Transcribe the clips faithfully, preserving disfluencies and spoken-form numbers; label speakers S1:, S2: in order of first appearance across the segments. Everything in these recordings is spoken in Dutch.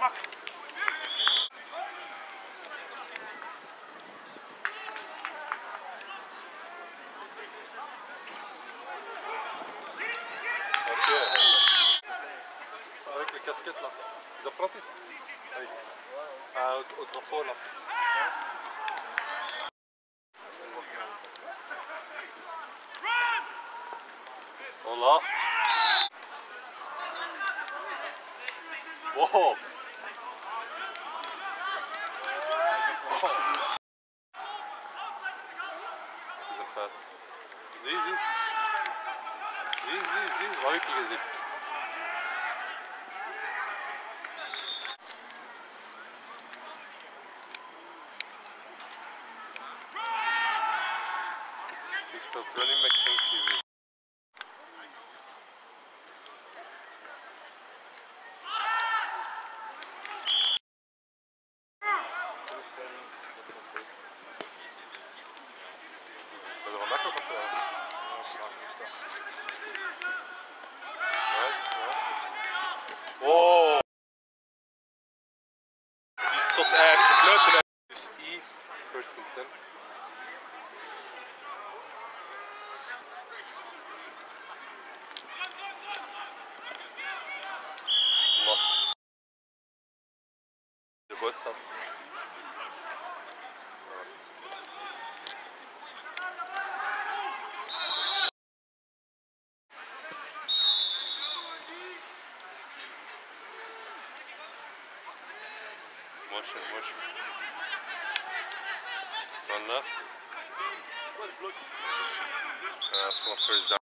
S1: Max.
S2: Ok. Avec les casquettes là. De Francis. Oui. Ah, au, au drapeau là. Hola. Wow. Is een pass. Easy. Easy, easy. Waar heb je gezien? Je speelt wel niet met Genk. Oh! Die zot eigenlijk gekluiten. Dus I, first and ten. Los. De bus staat. Motion, motion. One left. Uh, that's one first down.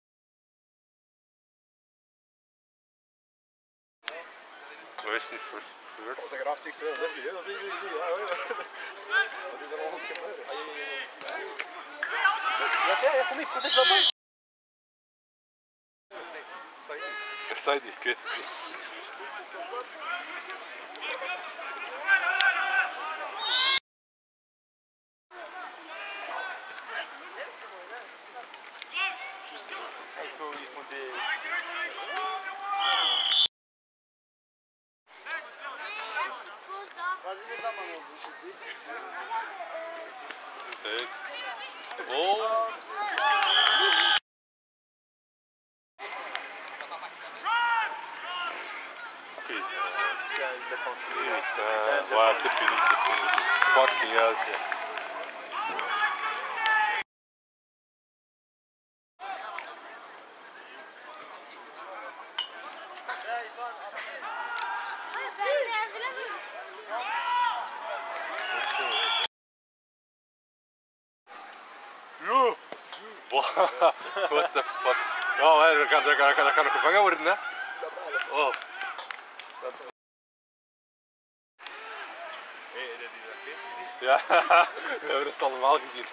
S2: Waar is die first?
S3: Dat is een graf zichzelf, dat is niet, hè? Dat is niet, niet, dat is er al goed gebeuren. Ja, ja, kom niet, kom eens naar buiten.
S2: Saidi, ik weet het niet.
S3: Ne zaman oldu şimdi?
S2: Evet. Oo. Putain. Putain. Ouais, c'est fini, c'est fini. Fucking hell. Yo! What the fuck? Oh, hè, dat kan, dat kan, dat kan nog gevangen worden, hè? Oh.
S1: Hé, heb je dat feest gezien?
S2: Ja, we hebben het allemaal gezien.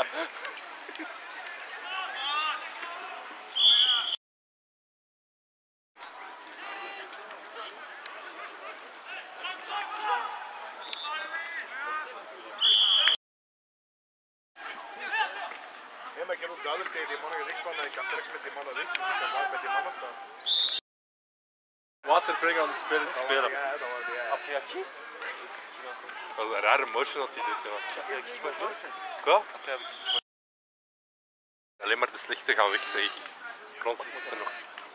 S3: Ja, maar ik heb ook duidelijk tegen die mannen gezegd van ik kan straks met die mannen weg, dus ik kan daar met die mannen staan.
S2: Water brengen aan de spelers te spelen.
S3: Ja, dat was ja.
S1: Après-acquis?
S2: Wel een rare motion dat hij doet, ja.
S1: Après-acquis, quoi, toi?
S2: Quoi?
S1: Après-acquis.
S2: Alleen maar de slechte gaan weg, zeg ik. Francis is er nog.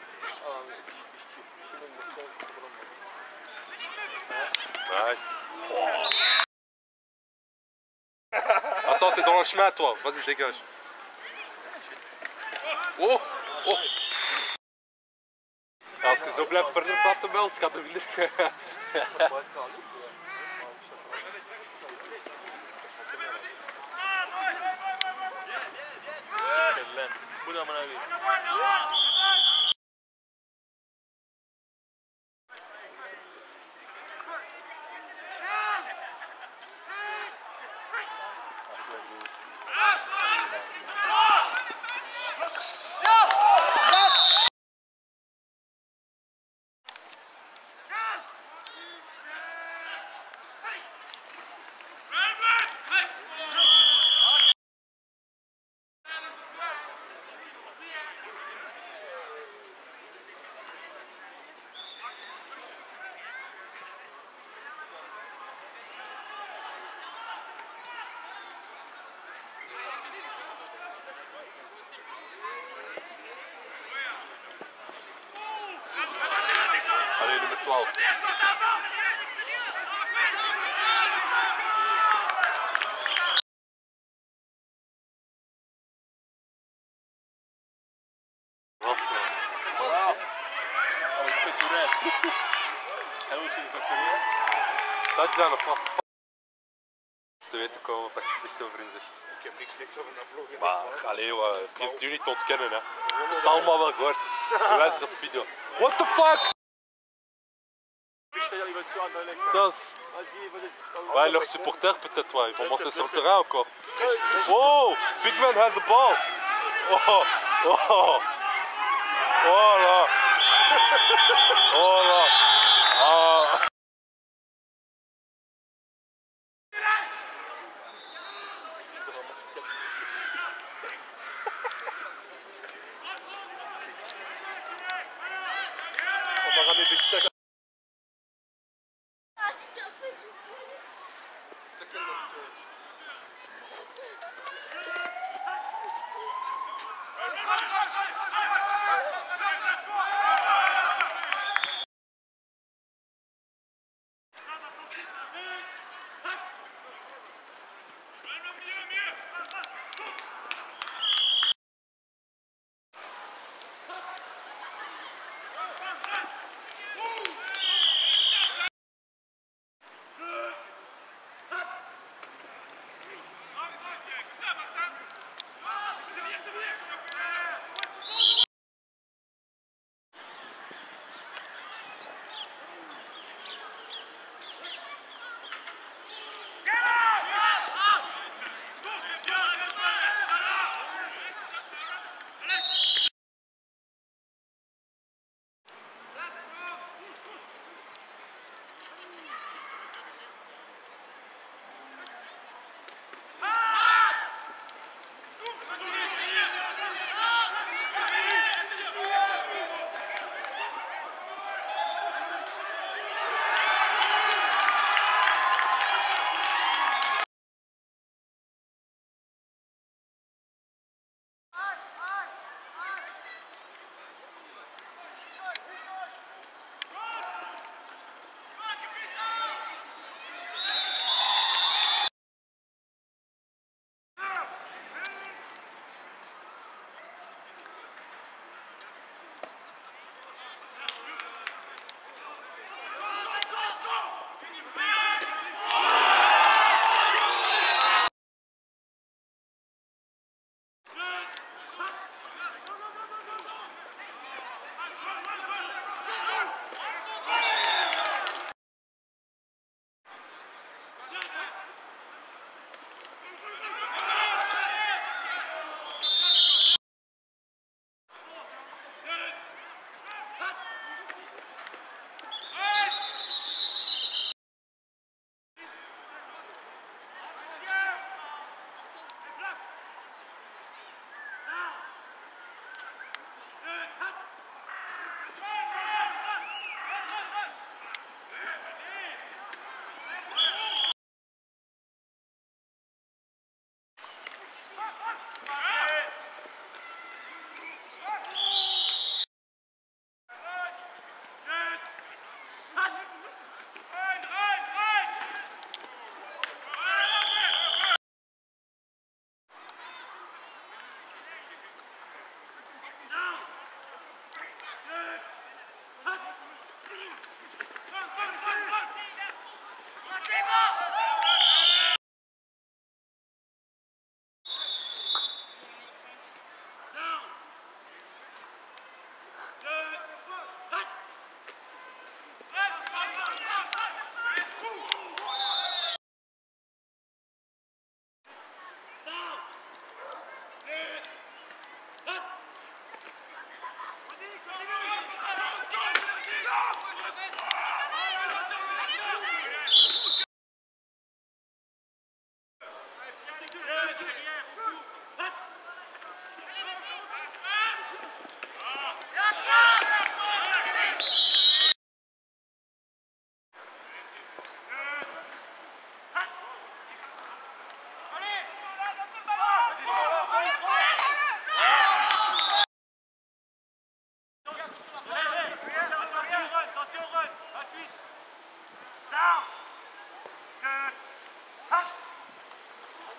S2: Nice. Attends, t'es dans le chemin, toi. Vas-y, dégage. Oh, oh. Ja, als je zo blijft verder praten, wel, gaat het minder.
S1: Moet dat maar nou weer.
S2: twaalf. Rof, man.
S1: Oh, ik kut eruit. Hij moet zich concurreren.
S2: Dat is dan een vast. Te weten komen wat je slecht over in zegt.
S3: Ik heb niks slechts over een ploeg gezegd.
S2: Maar, allee, wat, je kunt u niet ontkennen, hè. Je hebt het allemaal wel gehoord. Bewijs is op video. What the fuck?
S1: Wist je dat iemand zo aan de lek?
S2: Dat is...
S1: Ouais,
S2: Ouais, leur supporter peut-être, ouais. Ils vont monter sur le terrain encore. Oh, Big Man has the ball. Oh, oh, oh là. Oh là. Ah.
S1: On va ramener des steaks.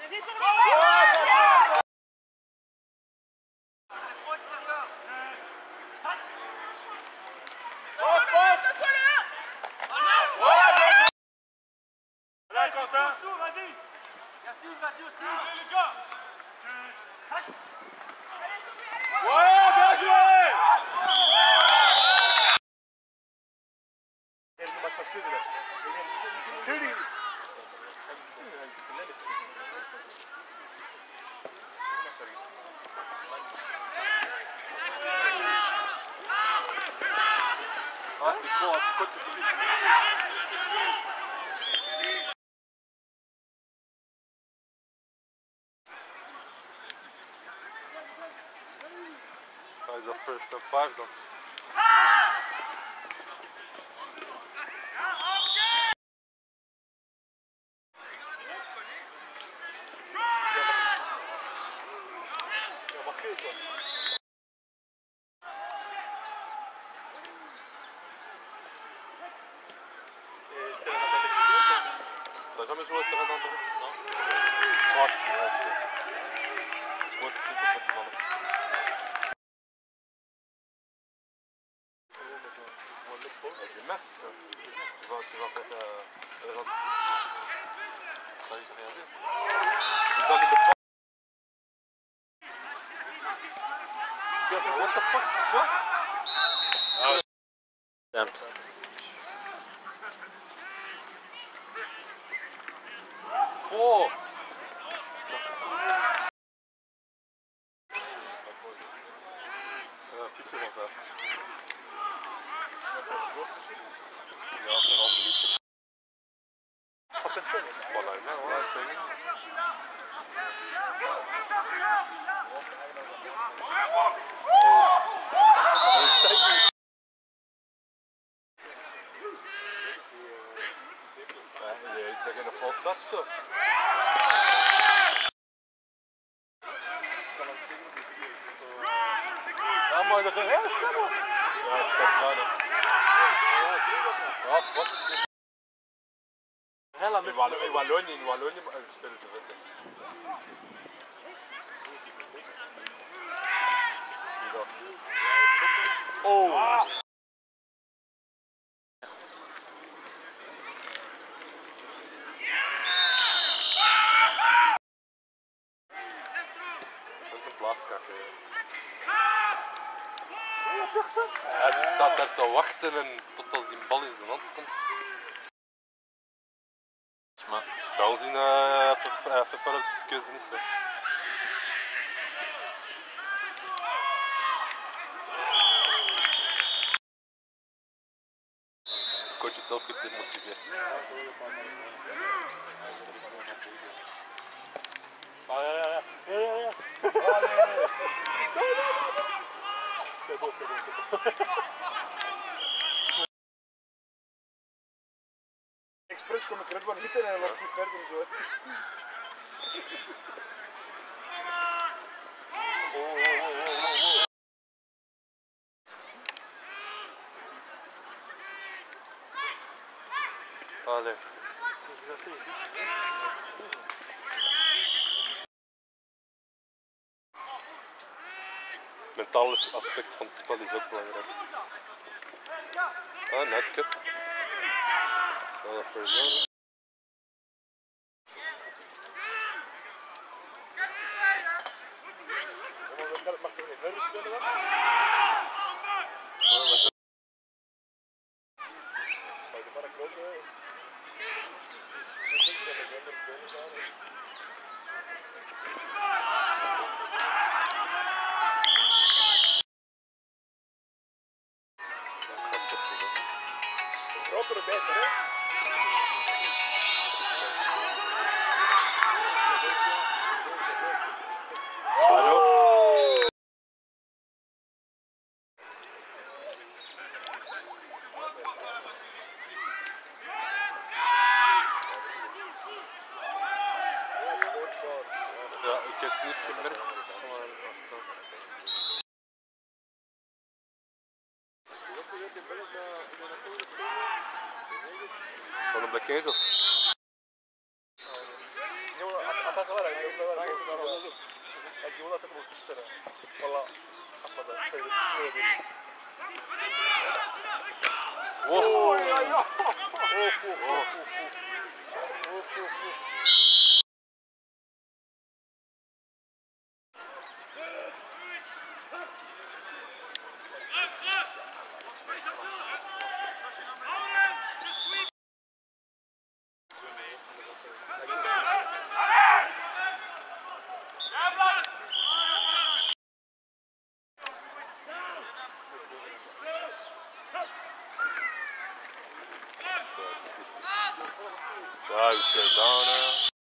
S3: Allez, Quentin. Merci, vas-y aussi. Ouais, bien joué.
S2: Ah, t'es con, hein, pourquoi tu fais ça? Is that first and five dan? T'as jamais joué au terrain d'Andorre? Non? Fuck, ouais, c'est gewoon te simpel voor die mannen. Avec des meufs, ça. Tu vas, tu vas faire euh, Erasmus. Ça, j'ai rien vu. Ils ont mis le temps. What the fuck? Quoi? Ah, damn. Oh! Ja, pizza nog wel. Ja, geen halve liter. Voilà, ja, voilà, zeker. Ja, ik zeg in de valstad zo. Ja, maar dat is heel snel. Ja, het staat klaar. Ja, wat is het? In Wallonië, in Wallonië spelen ze verder. Oh! Dat is een blaaskak. Ja, die staat daar te wachten en tot als die bal in zijn hand komt. Maar bij ons in F F L de keuze niet zo. De coach is zelf gedemotiveerd. Ah ja, ja, ja. Ja, ja, ja. Ah, nee, nee, nee. C'est bon, c'est bon, c'est bon. Expres kom ik eruit van hitte en dan loopt het verder zo. Oh, oh, oh, oh, oh. Allee. Mentaal aspect van het spel is ook belangrijk. Ah, nice cut. Oh, first down. Mag je niet verder spelen dan? Ga je maar een grote... Grotere beter, hè? Hallo? Ja, ik heb het niet gemerkt. Van de Black Angels.
S3: ولا جبنا ولا جبنا هتجيبونا تاكلوا في الشارع والله احمد خير السنه دي اوه يا يا اوف اوف اوف اوف
S2: Guys, sit down now.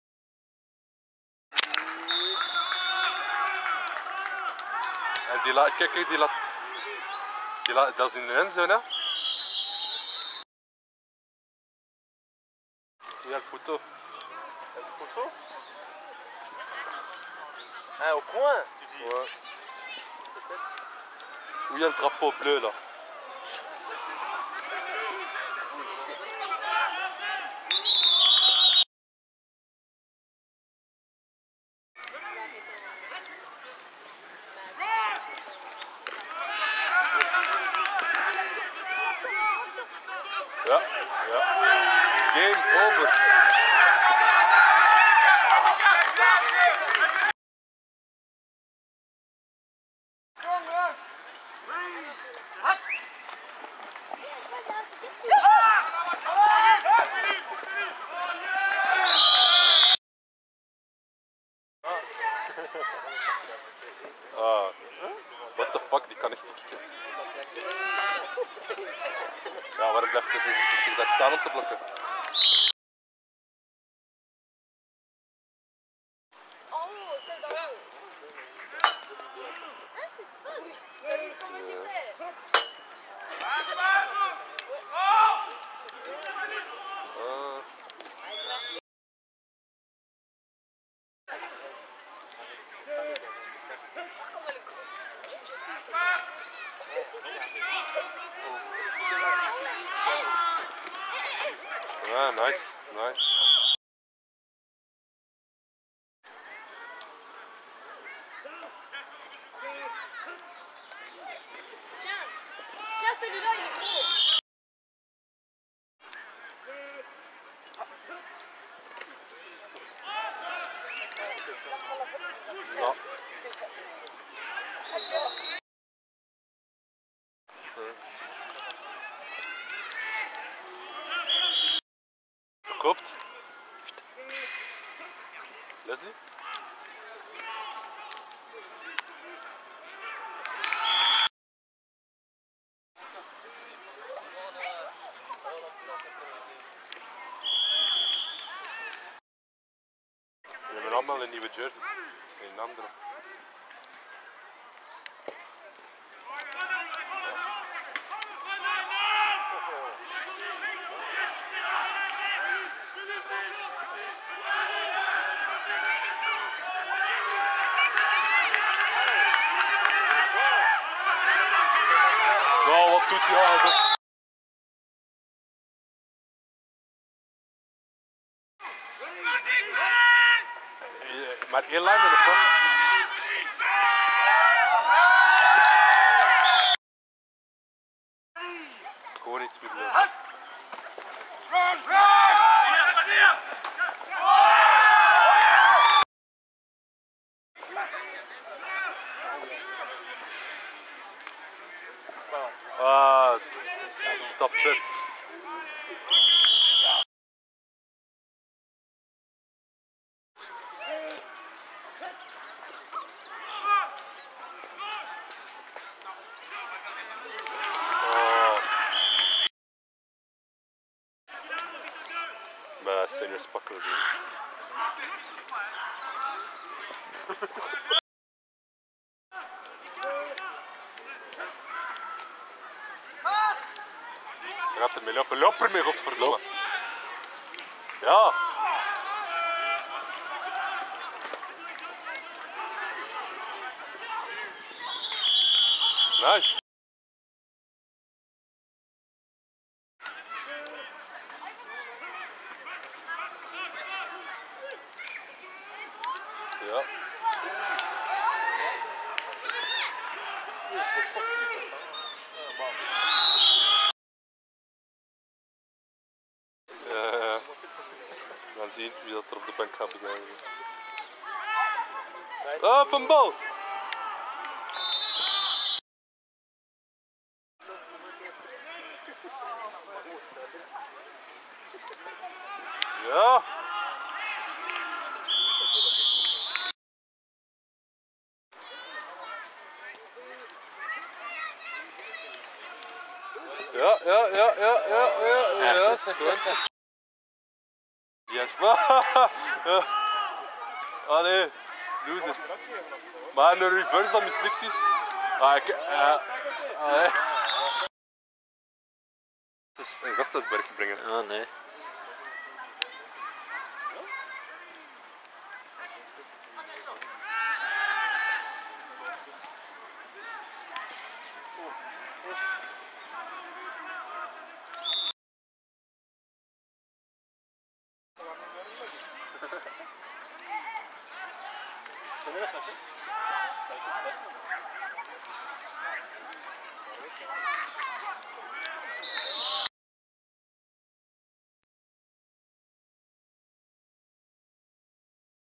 S2: En die laat, kijk, die laat, die laat, dat is in de endzone, hè? Il y a le poteau.
S3: Le poteau? Ah, au coin?
S2: Ouais. Où il y a le drapeau bleu là. Ja, ja. Game over. Ah, what the fuck, die kan echt niet kicken. Ja, waarom blijft de zesenzestig daar staan om te blokken?
S4: Oh, c'est dans l'eau. Ah, c'est fun. T'as vu comment j'ai fait?
S2: Ah. Ah, nice, nice.
S4: Tiens, tiens, celui-là, il est gros.
S2: Non. Verkoopt. Leslie? We hebben allemaal een nieuwe jersey. Een andere. Ja, wat doet hij eigenlijk? Maar één lijn in de front. Gewoon iets meer lopen. Ah, top pit. Bij seniors pakken we zien. Je gaat ermee lopen, loop ermee, godverdomme. Ja. Nice. Ja. Ja, ja. We gaan zien wie dat er op de bank gaat beginnen. Ah, een bal! Ja! Ja, ja, ja, ja, ja, ja, ja, ja, is goed. Yes, ja. Allee, losers. Maar een reverse dat mislukt is. Ah, ik, uh, allee. Het is een Gasthuisberg brengen.
S5: Ah, nee.
S1: Sen neresi açın? Ben çok başladım.